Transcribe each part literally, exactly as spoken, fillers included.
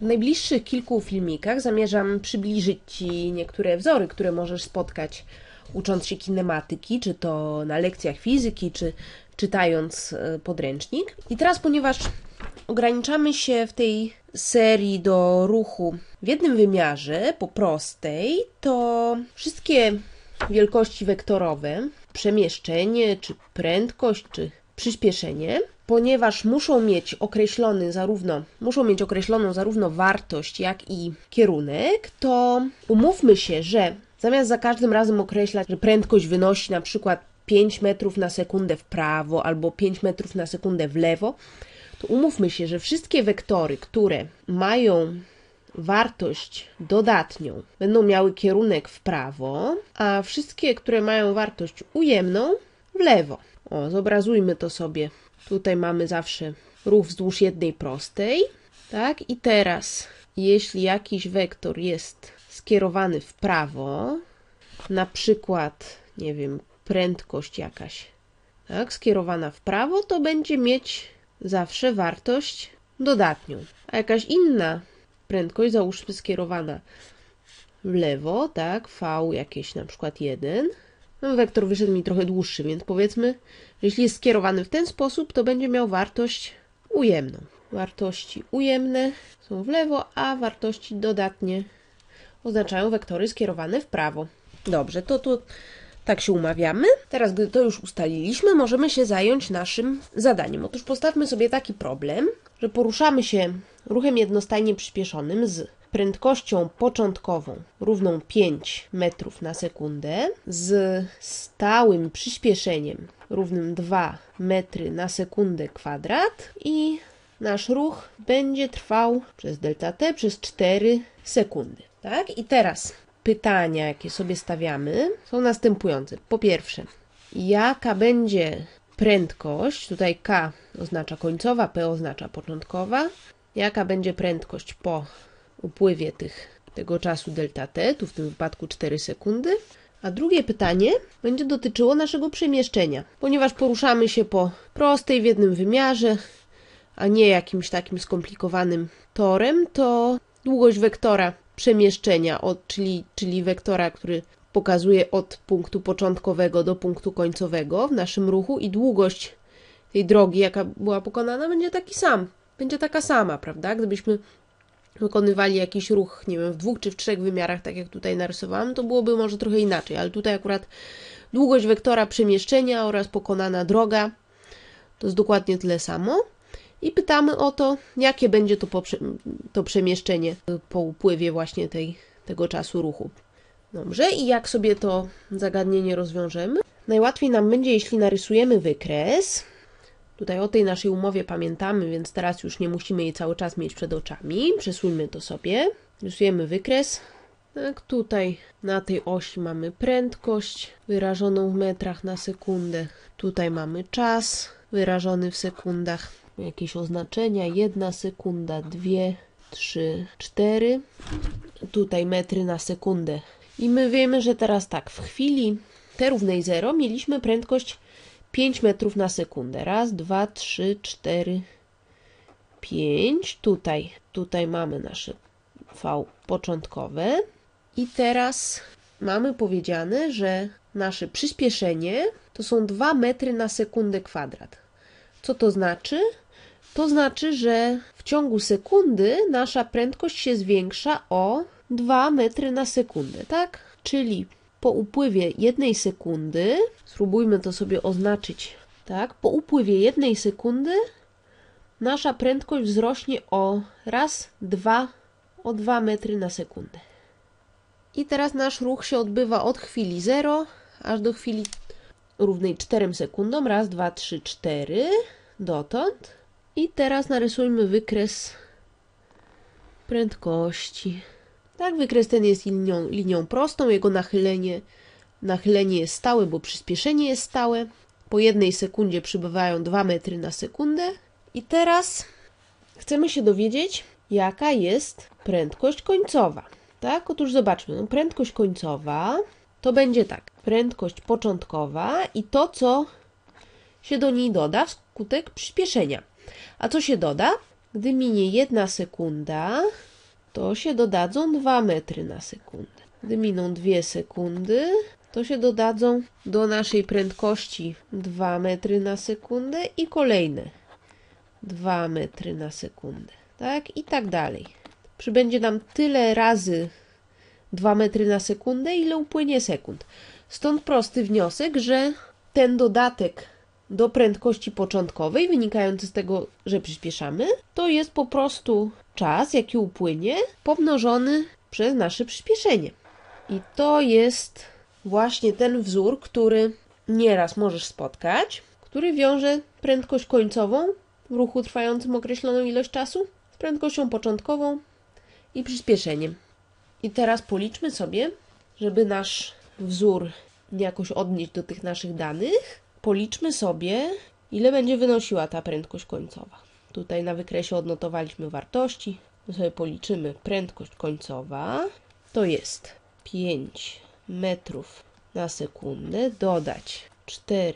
W najbliższych kilku filmikach zamierzam przybliżyć Ci niektóre wzory, które możesz spotkać ucząc się kinematyki, czy to na lekcjach fizyki, czy czytając podręcznik. I teraz, ponieważ ograniczamy się w tej serii do ruchu w jednym wymiarze, po prostej, to wszystkie wielkości wektorowe, przemieszczenie, czy prędkość, czy przyspieszenie, ponieważ muszą mieć określony zarówno, muszą mieć określoną zarówno wartość, jak i kierunek, to umówmy się, że zamiast za każdym razem określać, że prędkość wynosi na przykład pięć metrów na sekundę w prawo albo pięć metrów na sekundę w lewo, to umówmy się, że wszystkie wektory, które mają wartość dodatnią, będą miały kierunek w prawo, a wszystkie, które mają wartość ujemną, w lewo. O, zobrazujmy to sobie. Tutaj mamy zawsze ruch wzdłuż jednej prostej, tak? I teraz, jeśli jakiś wektor jest skierowany w prawo, na przykład, nie wiem, prędkość jakaś, tak, skierowana w prawo, to będzie mieć zawsze wartość dodatnią. A jakaś inna prędkość, załóżmy skierowana w lewo, tak, V jakieś na przykład jeden, no, wektor wyszedł mi trochę dłuższy, więc powiedzmy, że jeśli jest skierowany w ten sposób, to będzie miał wartość ujemną. Wartości ujemne są w lewo, a wartości dodatnie oznaczają wektory skierowane w prawo. Dobrze, to tu tak się umawiamy. Teraz, gdy to już ustaliliśmy, możemy się zająć naszym zadaniem. Otóż postawmy sobie taki problem, że poruszamy się ruchem jednostajnie przyspieszonym z prędkością początkową równą pięć metrów na sekundę, z stałym przyspieszeniem równym dwa metry na sekundę kwadrat i nasz ruch będzie trwał przez delta t przez cztery sekundy. Tak? I teraz pytania, jakie sobie stawiamy, są następujące. Po pierwsze, jaka będzie prędkość, tutaj k oznacza końcowa, p oznacza początkowa, jaka będzie prędkość po upływie tych, tego czasu delta t, tu w tym wypadku cztery sekundy. A drugie pytanie będzie dotyczyło naszego przemieszczenia. Ponieważ poruszamy się po prostej w jednym wymiarze, a nie jakimś takim skomplikowanym torem, to długość wektora przemieszczenia, od, czyli, czyli wektora, który pokazuje od punktu początkowego do punktu końcowego w naszym ruchu i długość tej drogi, jaka była pokonana, będzie taki sam. Będzie taka sama, prawda? Gdybyśmy wykonywali jakiś ruch, nie wiem, w dwóch czy w trzech wymiarach, tak jak tutaj narysowałam, to byłoby może trochę inaczej, ale tutaj akurat długość wektora przemieszczenia oraz pokonana droga to jest dokładnie tyle samo. I pytamy o to, jakie będzie to, poprze to przemieszczenie po upływie właśnie tej, tego czasu ruchu. Dobrze, i jak sobie to zagadnienie rozwiążemy? Najłatwiej nam będzie, jeśli narysujemy wykres. Tutaj o tej naszej umowie pamiętamy, więc teraz już nie musimy jej cały czas mieć przed oczami. Przesuńmy to sobie. Rysujemy wykres. Tak, tutaj na tej osi mamy prędkość wyrażoną w metrach na sekundę. Tutaj mamy czas wyrażony w sekundach. Jakieś oznaczenia, jedna sekunda, dwie, trzy, cztery. Tutaj metry na sekundę. I my wiemy, że teraz tak, w chwili t równej zero mieliśmy prędkość pięć metrów na sekundę. Raz, dwa, trzy, cztery, pięć. Tutaj, tutaj mamy nasze V początkowe. I teraz mamy powiedziane, że nasze przyspieszenie to są dwa metry na sekundę kwadrat. Co to znaczy? To znaczy, że w ciągu sekundy nasza prędkość się zwiększa o dwa metry na sekundę, tak? Czyli po upływie jednej sekundy, spróbujmy to sobie oznaczyć, tak? Po upływie jednej sekundy nasza prędkość wzrośnie o raz, dwa, o dwa metry na sekundę. I teraz nasz ruch się odbywa od chwili zero aż do chwili równej czterem sekundom. Raz, dwa, trzy, cztery. Dotąd. I teraz narysujmy wykres prędkości. Tak, wykres ten jest linią, linią prostą, jego nachylenie, nachylenie jest stałe, bo przyspieszenie jest stałe. Po jednej sekundzie przybywają dwa metry na sekundę. I teraz chcemy się dowiedzieć, jaka jest prędkość końcowa. Tak, otóż zobaczmy, no, prędkość końcowa to będzie tak, prędkość początkowa i to, co się do niej doda wskutek przyspieszenia. A co się doda? Gdy minie jedna sekunda, to się dodadzą dwa metry na sekundę. Gdy miną dwie sekundy, to się dodadzą do naszej prędkości dwa metry na sekundę i kolejne dwa metry na sekundę. Tak? I tak dalej. Przybędzie nam tyle razy dwa metry na sekundę, ile upłynie sekund. Stąd prosty wniosek, że ten dodatek do prędkości początkowej, wynikający z tego, że przyspieszamy, to jest po prostu czas, jaki upłynie, pomnożony przez nasze przyspieszenie. I to jest właśnie ten wzór, który nieraz możesz spotkać, który wiąże prędkość końcową w ruchu trwającym określoną ilość czasu z prędkością początkową i przyspieszeniem. I teraz policzmy sobie, żeby nasz wzór jakoś odnieść do tych naszych danych, policzmy sobie, ile będzie wynosiła ta prędkość końcowa. Tutaj na wykresie odnotowaliśmy wartości. My sobie policzymy prędkość końcowa. To jest pięć metrów na sekundę, dodać cztery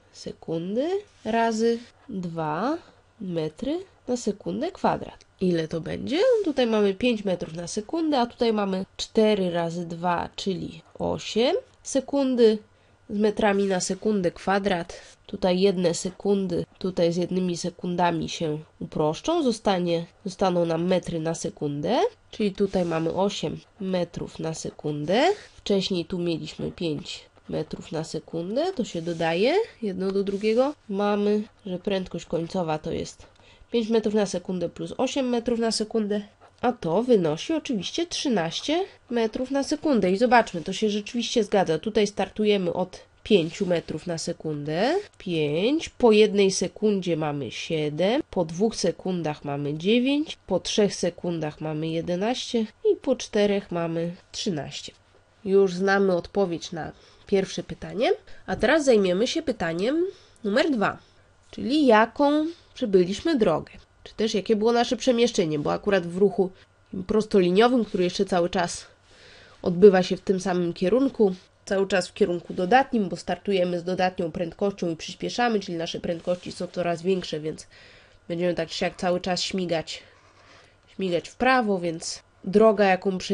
sekundy razy dwa metry na sekundę kwadrat. Ile to będzie? Tutaj mamy pięć metrów na sekundę, a tutaj mamy cztery razy dwa, czyli osiem sekundy z metrami na sekundę kwadrat. Tutaj jedne sekundy, tutaj z jednymi sekundami się uproszczą, zostanie, zostaną nam metry na sekundę, czyli tutaj mamy osiem metrów na sekundę. Wcześniej tu mieliśmy pięć metrów na sekundę, to się dodaje jedno do drugiego. Mamy, że prędkość końcowa to jest pięć metrów na sekundę plus osiem metrów na sekundę, a to wynosi oczywiście trzynaście metrów na sekundę. I zobaczmy, to się rzeczywiście zgadza. Tutaj startujemy od pięć metrów na sekundę. pięć, po jednej sekundzie mamy siedem, po dwóch sekundach mamy dziewięć, po trzech sekundach mamy jedenaście i po czterech mamy trzynaście. Już znamy odpowiedź na pierwsze pytanie, a teraz zajmiemy się pytaniem numer dwa, czyli jaką przebyliśmy drogę, czy też jakie było nasze przemieszczenie, bo akurat w ruchu prostoliniowym, który jeszcze cały czas odbywa się w tym samym kierunku, cały czas w kierunku dodatnim, bo startujemy z dodatnią prędkością i przyspieszamy, czyli nasze prędkości są coraz większe, więc będziemy tak czy jak cały czas śmigać, śmigać w prawo, więc droga, jaką prze,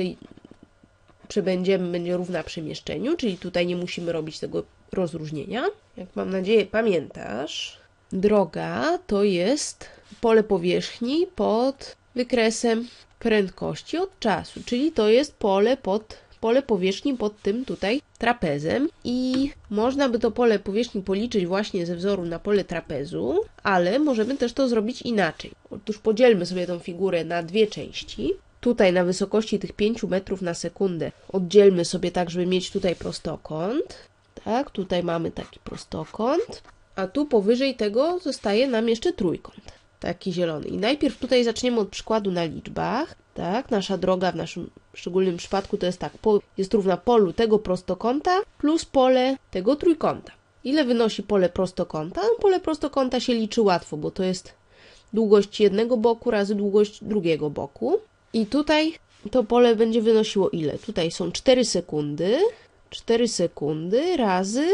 przebędziemy, będzie równa przemieszczeniu, czyli tutaj nie musimy robić tego rozróżnienia. Jak mam nadzieję pamiętasz, droga to jest pole powierzchni pod wykresem prędkości od czasu, czyli to jest pole, pod, pole powierzchni pod tym tutaj trapezem i można by to pole powierzchni policzyć właśnie ze wzoru na pole trapezu, ale możemy też to zrobić inaczej. Otóż podzielmy sobie tą figurę na dwie części. Tutaj na wysokości tych pięć metrów na sekundę oddzielmy sobie tak, żeby mieć tutaj prostokąt. Tak, tutaj mamy taki prostokąt, a tu powyżej tego zostaje nam jeszcze trójkąt, taki zielony. I najpierw tutaj zaczniemy od przykładu na liczbach. Tak, nasza droga w naszym szczególnym przypadku to jest tak, po, jest równa polu tego prostokąta plus pole tego trójkąta. Ile wynosi pole prostokąta? No, pole prostokąta się liczy łatwo, bo to jest długość jednego boku razy długość drugiego boku. I tutaj to pole będzie wynosiło ile? Tutaj są cztery sekundy. cztery sekundy razy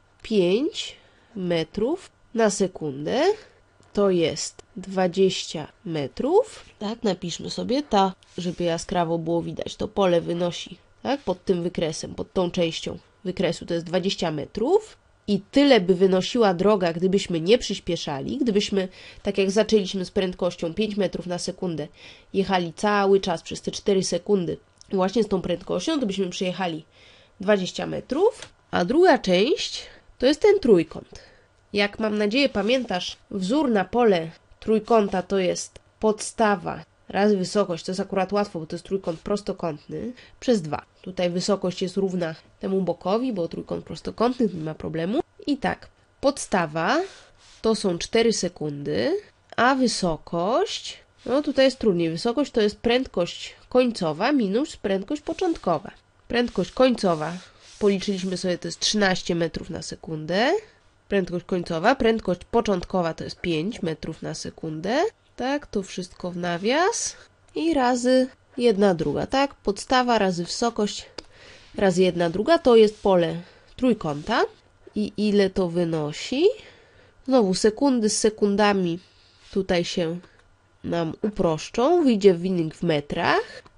pięć metrów na sekundę. To jest dwadzieścia metrów. Tak, napiszmy sobie ta, żeby jaskrawo było widać. To pole wynosi, tak, pod tym wykresem, pod tą częścią wykresu to jest dwadzieścia metrów. I tyle by wynosiła droga, gdybyśmy nie przyspieszali, gdybyśmy, tak jak zaczęliśmy z prędkością pięć metrów na sekundę, jechali cały czas przez te cztery sekundy właśnie z tą prędkością, to byśmy przejechali dwadzieścia metrów, a druga część to jest ten trójkąt. Jak mam nadzieję pamiętasz, wzór na pole trójkąta to jest podstawa razy wysokość, to jest akurat łatwo, bo to jest trójkąt prostokątny, przez dwa. Tutaj wysokość jest równa temu bokowi, bo trójkąt prostokątny, nie ma problemu. I tak, podstawa to są cztery sekundy, a wysokość, no tutaj jest trudniej, wysokość to jest prędkość końcowa minus prędkość początkowa. Prędkość końcowa, policzyliśmy sobie, to jest trzynaście metrów na sekundę. Prędkość końcowa, prędkość początkowa to jest pięć metrów na sekundę. Tak, to wszystko w nawias. I razy jedna druga, tak? Podstawa razy wysokość razy jedna druga to jest pole trójkąta. I ile to wynosi? Znowu sekundy z sekundami tutaj się nam uproszczą. Wyjdzie wynik w metrach.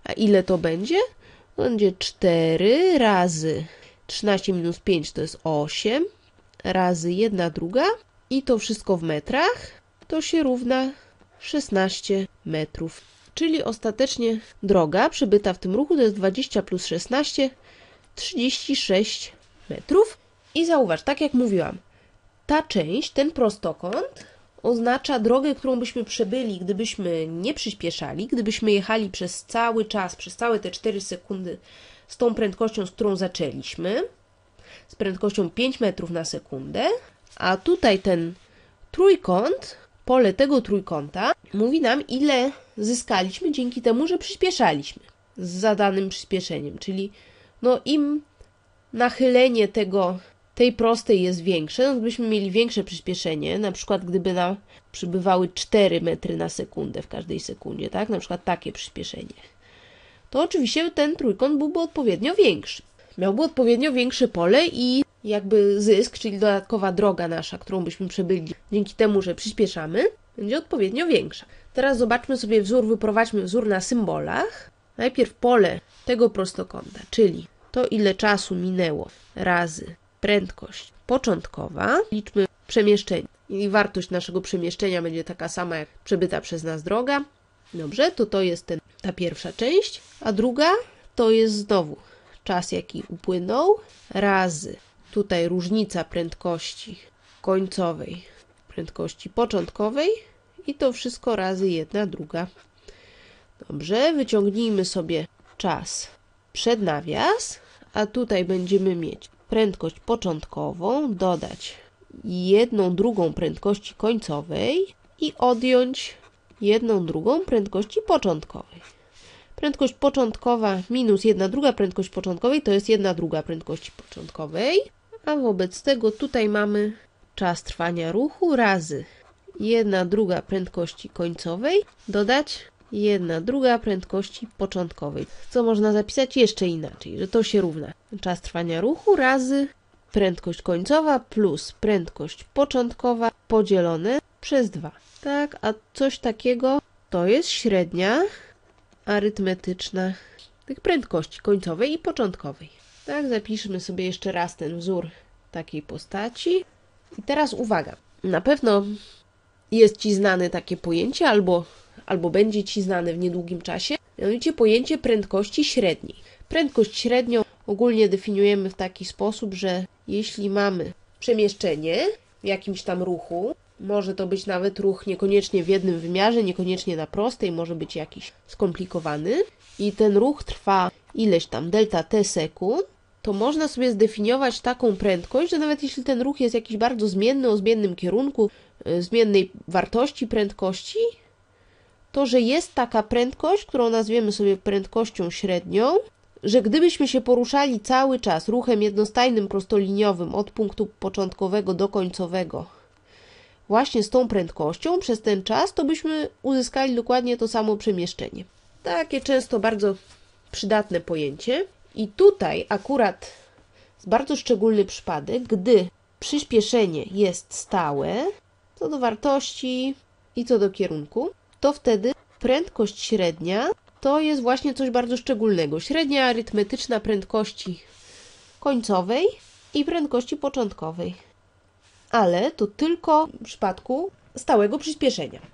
A ile to będzie? Będzie cztery razy trzynaście minus pięć to jest osiem, razy jedna druga i to wszystko w metrach to się równa szesnaście metrów. Czyli ostatecznie droga przebyta w tym ruchu to jest dwadzieścia plus szesnaście, trzydzieści sześć metrów. I zauważ, tak jak mówiłam, ta część, ten prostokąt oznacza drogę, którą byśmy przebyli, gdybyśmy nie przyspieszali, gdybyśmy jechali przez cały czas, przez całe te cztery sekundy z tą prędkością, z którą zaczęliśmy, z prędkością pięć metrów na sekundę, a tutaj ten trójkąt, pole tego trójkąta mówi nam, ile zyskaliśmy dzięki temu, że przyspieszaliśmy z zadanym przyspieszeniem, czyli no im nachylenie tego, tej prostej jest większe, no gdybyśmy mieli większe przyspieszenie, na przykład gdyby nam przybywały cztery metry na sekundę w każdej sekundzie, tak, na przykład takie przyspieszenie, to oczywiście ten trójkąt byłby odpowiednio większy. Miałby odpowiednio większe pole i jakby zysk, czyli dodatkowa droga nasza, którą byśmy przebyli dzięki temu, że przyspieszamy, będzie odpowiednio większa. Teraz zobaczmy sobie wzór, wyprowadźmy wzór na symbolach. Najpierw pole tego prostokąta, czyli to, ile czasu minęło razy prędkość początkowa, liczmy przemieszczenie i wartość naszego przemieszczenia będzie taka sama jak przebyta przez nas droga. Dobrze, to to jest ten, ta pierwsza część, a druga to jest znowu czas, jaki upłynął, razy tutaj różnica prędkości końcowej, prędkości początkowej i to wszystko razy jedna druga. Dobrze, wyciągnijmy sobie czas przed nawias, a tutaj będziemy mieć prędkość początkową, dodać jedną drugą prędkości końcowej i odjąć jedną drugą prędkości początkowej. Prędkość początkowa minus jedna druga prędkość początkowej to jest jedna druga prędkości początkowej, a wobec tego tutaj mamy czas trwania ruchu razy jedna druga prędkości końcowej dodać jedna druga prędkości początkowej. Co można zapisać jeszcze inaczej, że to się równa czas trwania ruchu razy prędkość końcowa plus prędkość początkowa podzielone przez dwa. Tak, a coś takiego to jest średnia arytmetyczna tych prędkości końcowej i początkowej. Tak, zapiszmy sobie jeszcze raz ten wzór takiej postaci. I teraz uwaga, na pewno jest Ci znane takie pojęcie, albo, albo będzie Ci znane w niedługim czasie, mianowicie pojęcie prędkości średniej. Prędkość średnią ogólnie definiujemy w taki sposób, że jeśli mamy przemieszczenie w jakimś tam ruchu, może to być nawet ruch niekoniecznie w jednym wymiarze, niekoniecznie na prostej, może być jakiś skomplikowany i ten ruch trwa ileś tam delta t sekund, to można sobie zdefiniować taką prędkość, że nawet jeśli ten ruch jest jakiś bardzo zmienny, o zmiennym kierunku, zmiennej wartości prędkości, to że jest taka prędkość, którą nazwiemy sobie prędkością średnią, że gdybyśmy się poruszali cały czas ruchem jednostajnym, prostoliniowym od punktu początkowego do końcowego właśnie z tą prędkością przez ten czas, to byśmy uzyskali dokładnie to samo przemieszczenie. Takie często bardzo przydatne pojęcie. I tutaj akurat jest bardzo szczególny przypadek, gdy przyspieszenie jest stałe co do wartości i co do kierunku, to wtedy prędkość średnia to jest właśnie coś bardzo szczególnego. Średnia arytmetyczna prędkości końcowej i prędkości początkowej. Ale to tylko w przypadku stałego przyspieszenia.